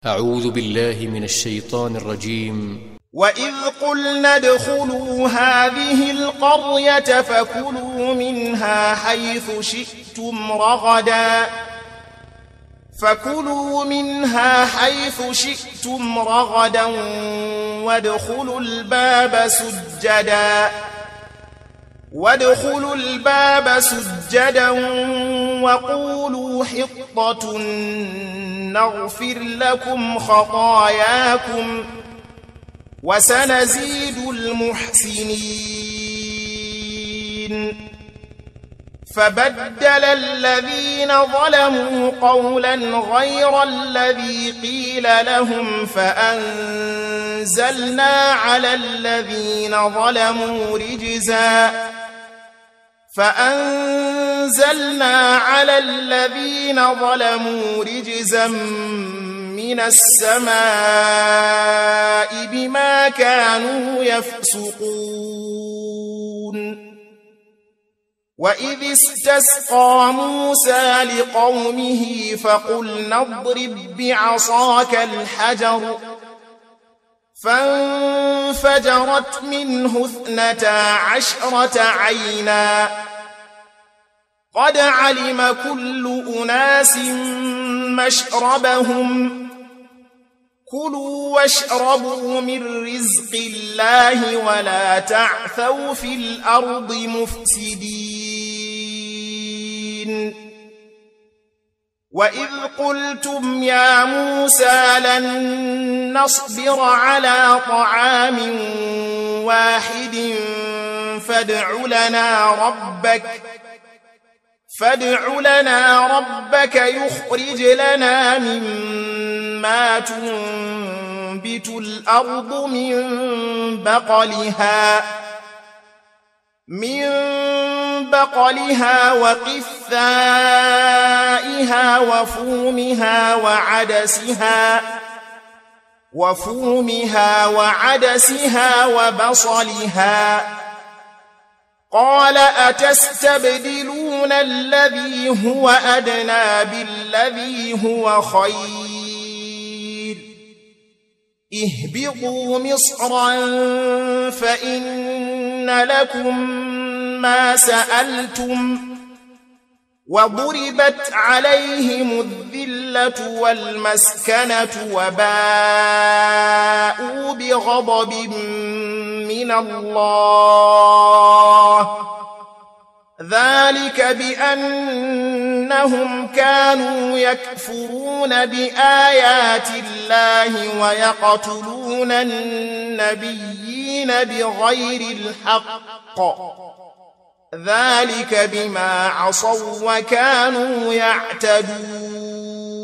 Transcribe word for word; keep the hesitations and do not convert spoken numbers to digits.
أعوذ بالله من الشيطان الرجيم. وإذ قلنا ادخلوا هذه القرية فكلوا منها حيث شئتم رغدا فكلوا منها حيث شئتم رغدا وادخلوا الباب سجدا وادخلوا الباب سجدا وقولوا حطة نغفر لكم خطاياكم وسنزيد المحسنين. فبدل الذين ظلموا قولا غير الذي قيل لهم فأنزلنا على الذين ظلموا رجزا فأنزلنا على الذين ظلموا رجزا من السماء بما كانوا يفسقون. وإذ استسقى موسى لقومه فقلنا اضرب بعصاك الحجر فانفجرت منه اثنتا عشرة عينا قد علم كل أناس مشربهم كلوا واشربوا من رزق الله ولا تعثوا في الأرض مفسدين. وإذ قلتم يا موسى لن نصبر على طعام واحد فادع لنا ربك فادع لنا ربك يخرج لنا مما تنبت الأرض من بقلها من بقلها وقثائها وفومها وعدسها وفومها وعدسها وبصلها. قال أتستبدلون الذي هو أدنى بالذي هو خير اهبطوا مصرا فإن لكم ما سألتم وضربت عليهم الذلة والمسكنة وباءوا بغضب من الله ذلك بأنهم كانوا يكفرون بآيات الله ويقتلون النبيين بغير الحق ذلك بما عصوا وكانوا يعتدون.